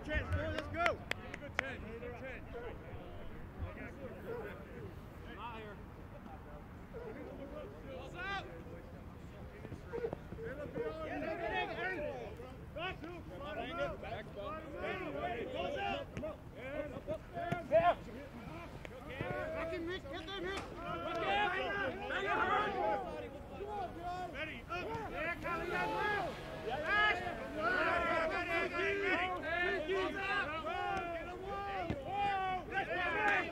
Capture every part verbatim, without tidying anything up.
chance, boy. Let's go. Good ten. Good ten. Not here. Balls out. Back to. Back ball. Balls out. Yeah. Back in, Mitch. Get there, Mitch. Ready. Up. There, Callie. That's left. Ash. Ready. Ready. Ready. Get up. Get a wall. Let's go.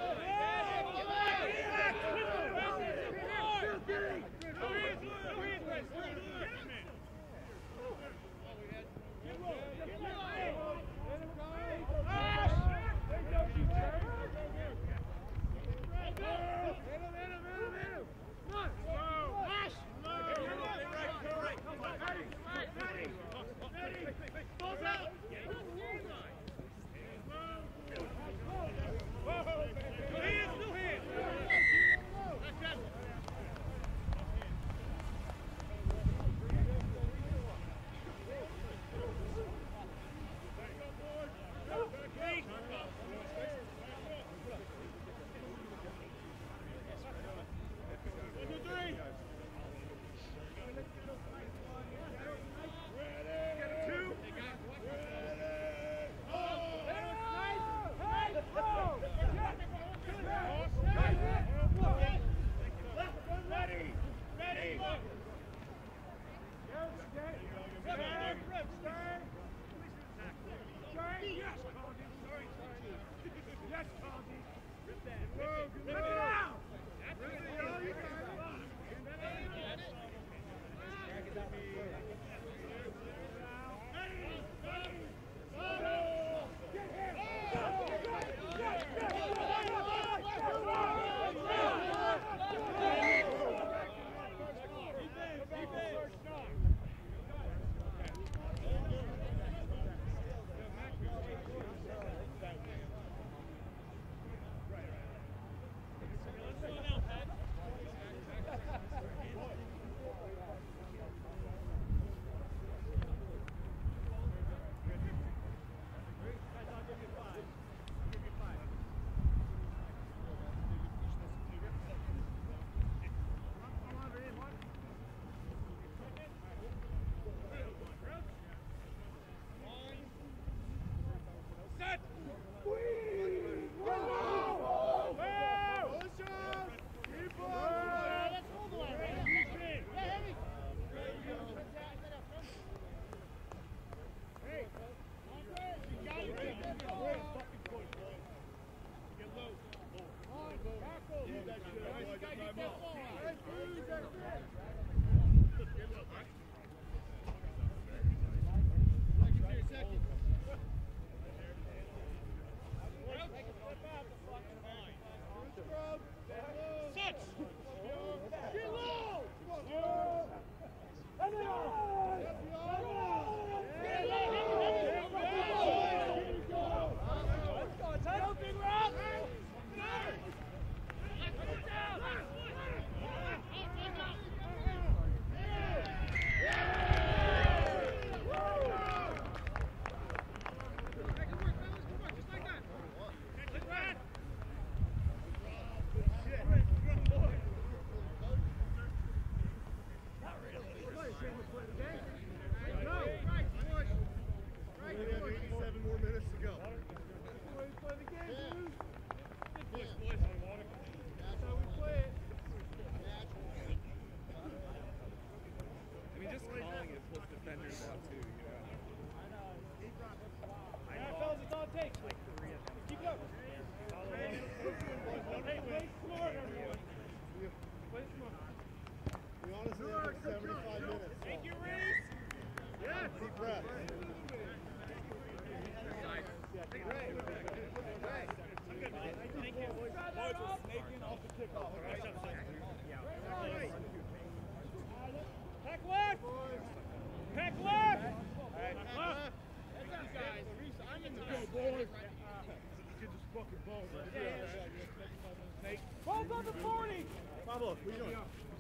Balls on the forty! Pablo, what are you doing?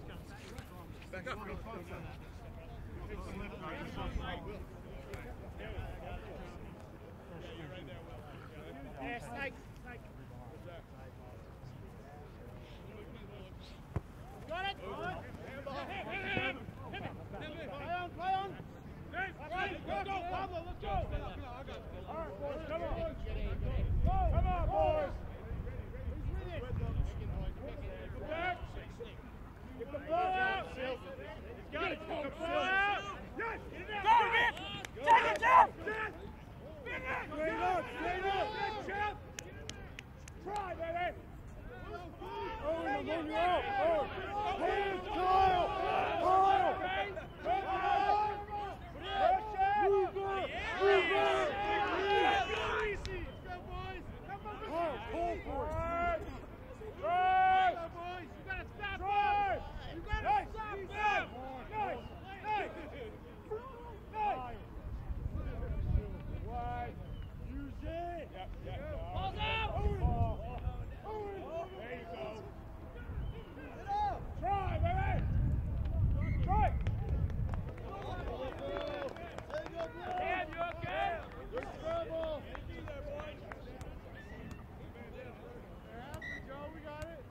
Back up. Yeah, you're right. Try, baby! Oh, you're moving out! Oh! Hands, Kyle! Kyle! Move it! Move it! Easy! Let's go, boys! Kyle, pull for it! Try! Let's go, boys! You gotta stop him! You gotta stop him! Nice! Nice! Nice! Wide! Use it! Yep, yep. Ball's out! Ball. There you go. Try, baby! Try! Dan, you okay? Good trouble. Be there, boys. Yeah, Joe, we got it.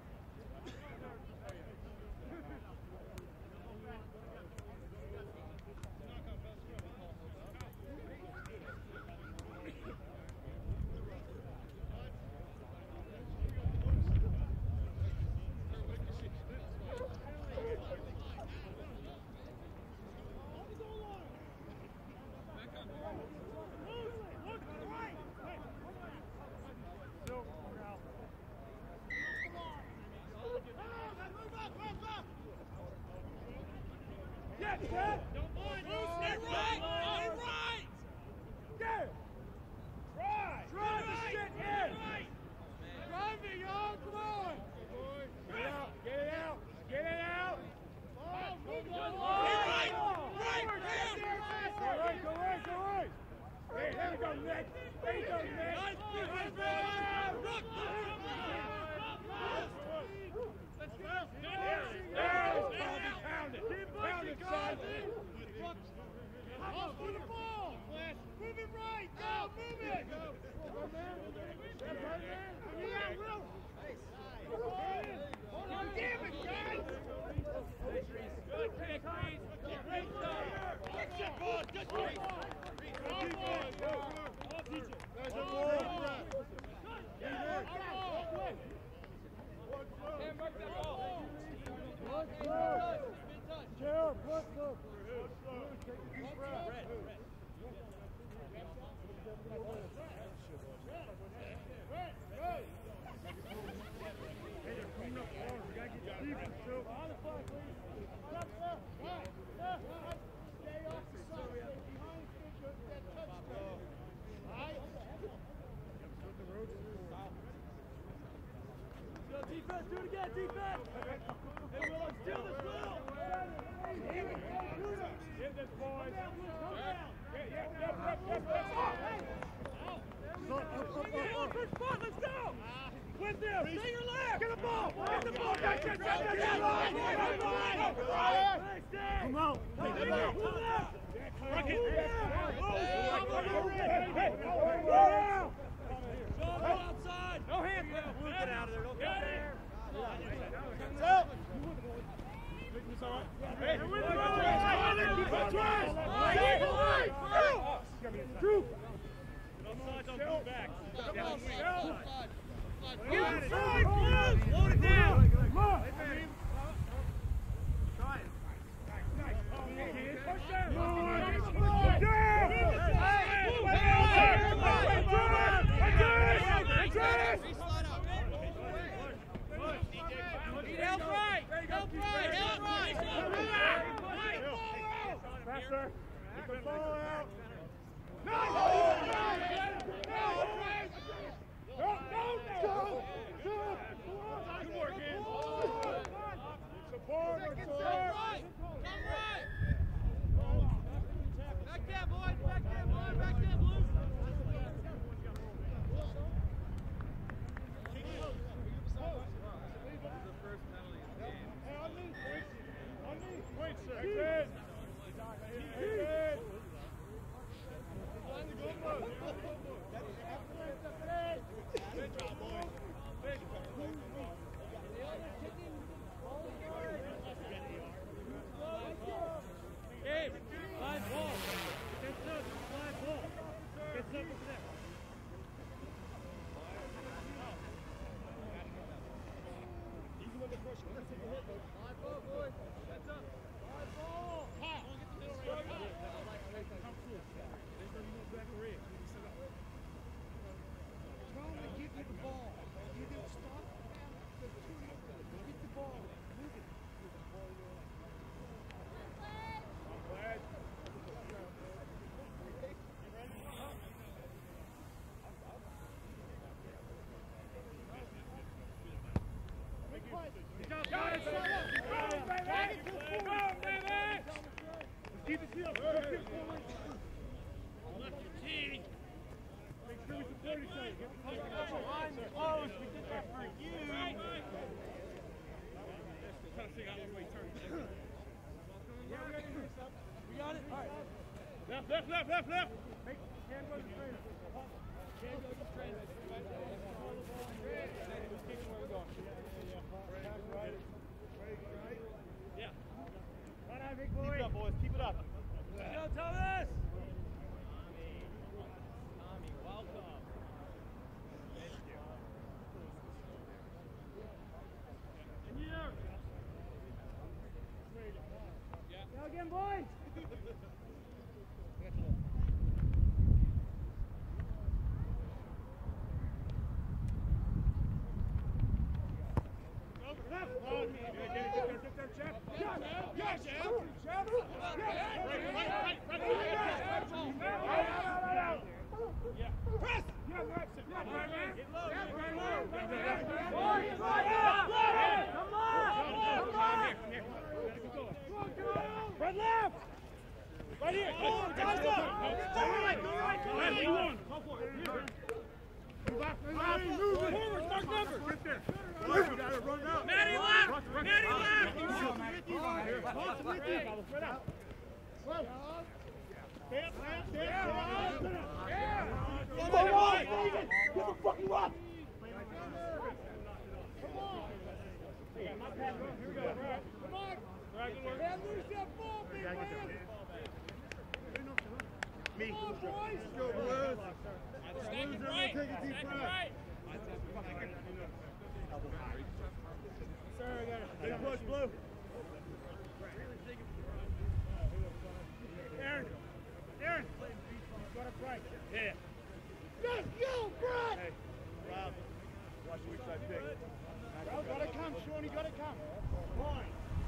Do it again, defense! Hey, Will, steal this, Will! Get this, boys! Yeah, yeah, yeah, yeah, yeah, First spot, let's go! With them, stay your left! Get the ball! Get the ball! Get the ball! Get the ball! Come out! Come out! Outside! No hands! Get out of there! Don't get there! Hey, we're the Drew! Outside, don't move back. Come on, inside, Blues! Slow it down! Come on! Try it. Push Help right! Help right! Help right! Faster! Get the ball out! No! No! No! Good work, man. Support! Support! Come right! Back there, boys! Back there, boys! Back there, Blues! Wait, sir. Good. Good. field. Go field forward. Left your tee. Make sure we support each other. Get the line close. We did that for you. Right, right. Trying to figure out which way he turns. Yeah, we got to do this up. We got it? All right. Left, left, left, left, left. Make hand go to the trainer. Hand go to the trainer. Yeah. Right on, big boy. Keep it up, boys. Keep it up. Let's go, Thomas. Tommy. Tommy, welcome. Thank you. And here. Yeah. Go again, boys. Right left! Right here! Go on, go right! Go right! Go right! Go right! Go on! Go for it! Move up! Move it! Forward! Mark number! Get there! Run out! Matty left! Matty left! Boss with you! Right out! Slow! Stand, stand, stand! Yeah! Get the fucking rock! Come on! Here we go! Come on! Man, lose that ball, big man! Me. Come on, boys! Let's go, Blues! Second right! Second right! Sir, I got it. Big push, Blue. Aaron! Aaron! Got it right. Yeah. Let's go, Brad! Hey, Rob. Watch the weak side pick. Rob, gotta come, Shawnee, gotta come. Line.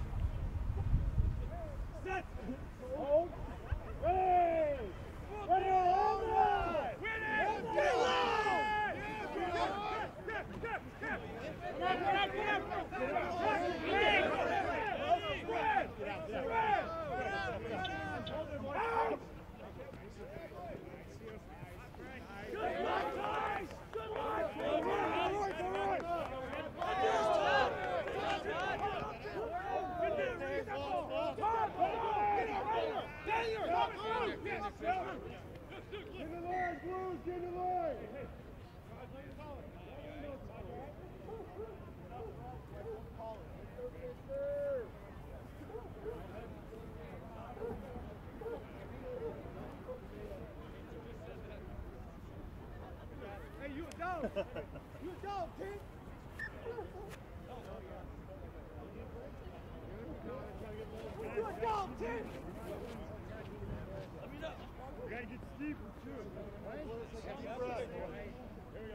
Set! Hold! Hey! Ready to hold it! Win it! Get it loud! Get it! Get it! Get it! Get up! Get up! Get up! Get up! Spread! Spread! Out! Good luck, guys! Good luck! All right, all right! Get the line, Blues! Get the line! Hey, you don't! You don't, kid! You don't, kid! Let me know. We gotta get Steve from two. Right? Deep breath. Here we go, boys. Here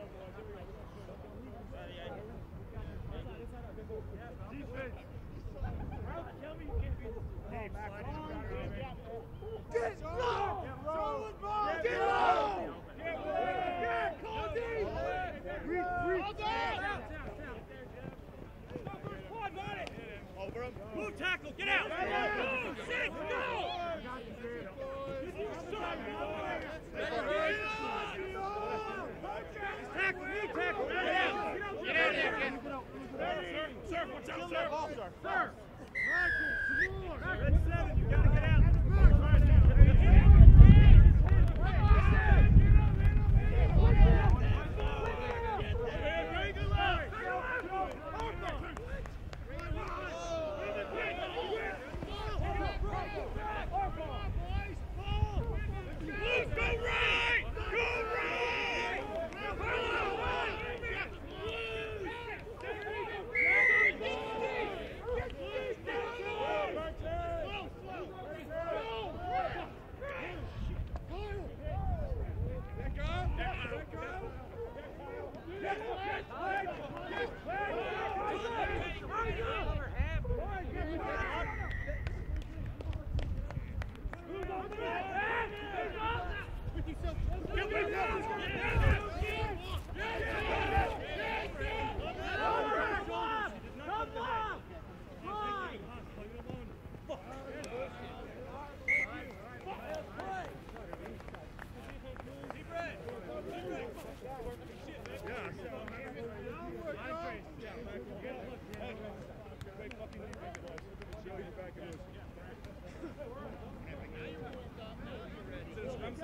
we go. Defense. Tell me you can't beat this. Hey, back on. Get low! Solid ball! Get low! Get low! Get call D! Reach, reach! All down! Quad, got it! Over him. Move, tackle, get out! Go! Six, go! Tackle, move, tackle, get out! Get out there, kid! Sir, sir, watch out, sir! Sir! Michael, come on! Red seven, you gotta get out!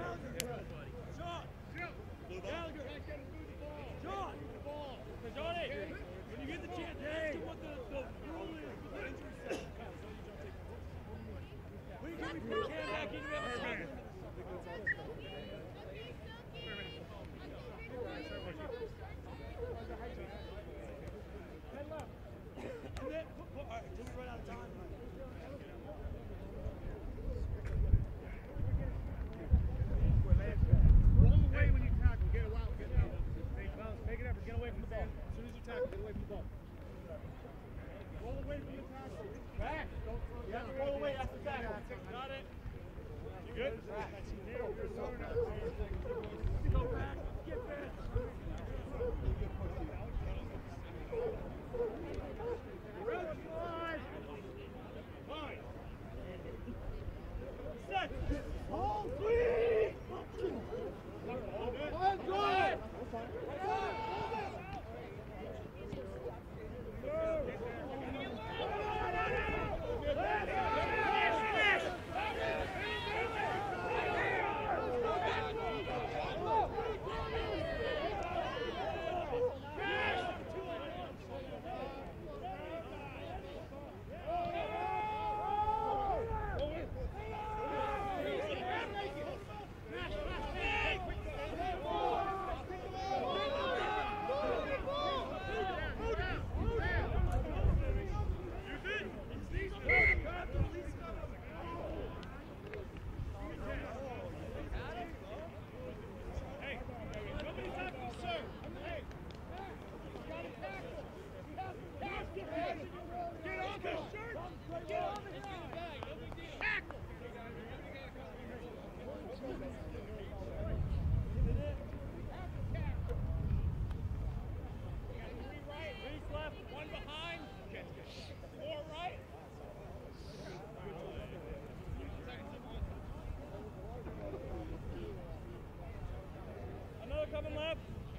Coming left.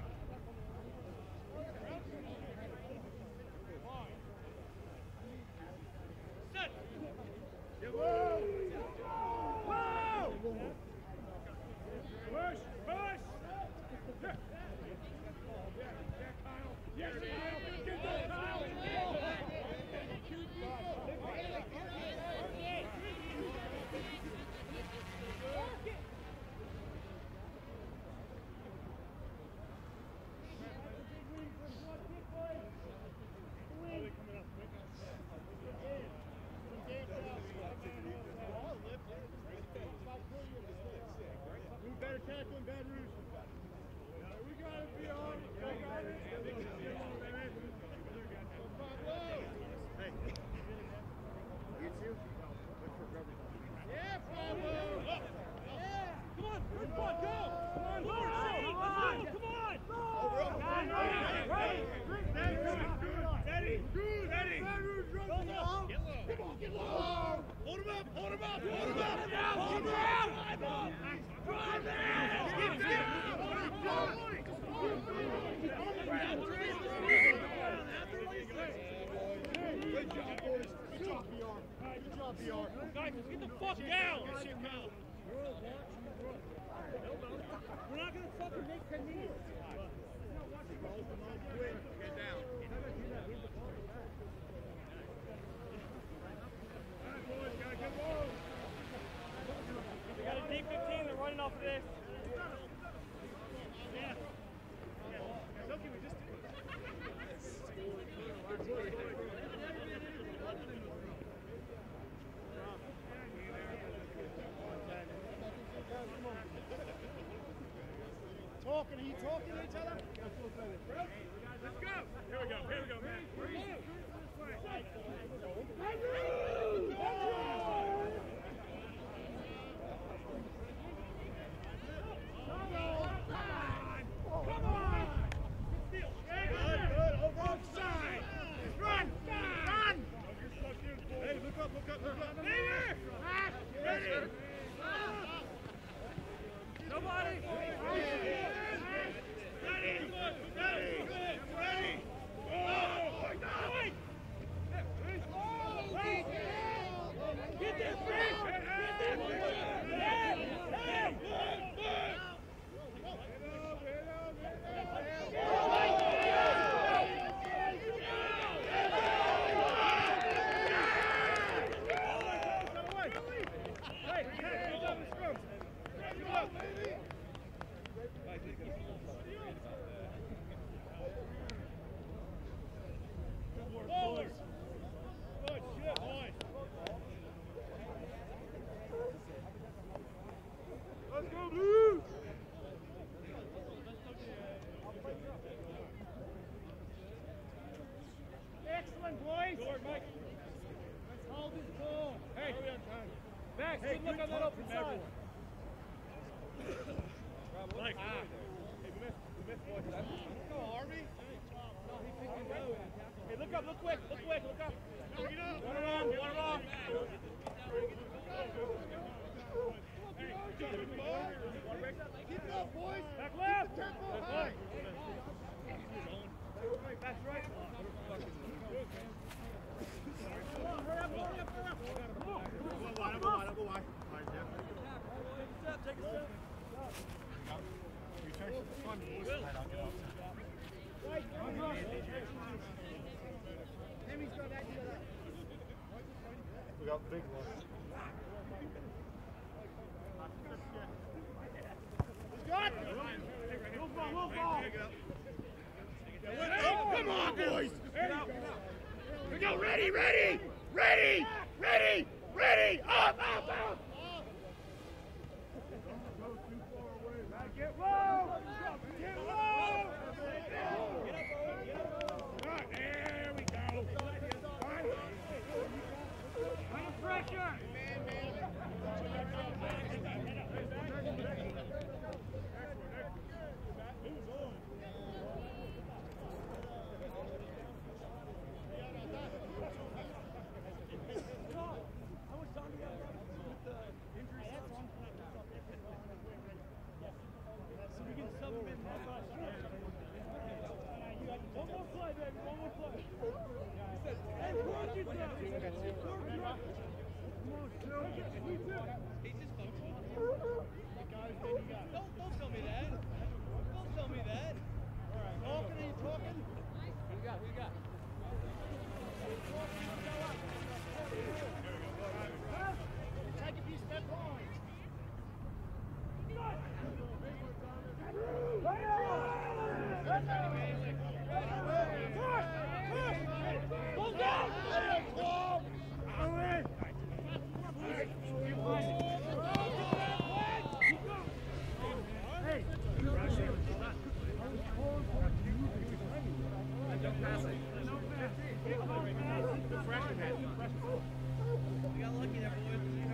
Set. Whoa. Whoa. Push. Push. Yeah. Yeah, Kyle. Yes, Kyle. Get that, Kyle. Better tackle in Baton Rouge. We gotta be on. We got it. Hey. You too? Look for Rugby. Yeah, Pablo. Yeah. Come on. Come on. Go. Come on. Come on. Come on. Come on. Steady. Good. Steady. Come on. Get low. Hold him up. Hold him up. Hold him up. Hold him up. Drive it! Keep it! Good job, boys. Good job, B R. Good job, B R. Guys, get the fuck down! We're not gonna fucking make techniques. Get down. Alright, boys, gotta get low. We got a D fifteen, they're running off of this. Yeah. Yeah. Okay, we just talking, are you talking to each other? Let's go! Here we go, here we go, man. Get this fish! Get this fish! Hey! Hey! We got the big one. Come on, boys! We go, ready, ready, ready, ready, ready, up, up, up! Get low! Get low! There we go. Under pressure! We got lucky there, boys.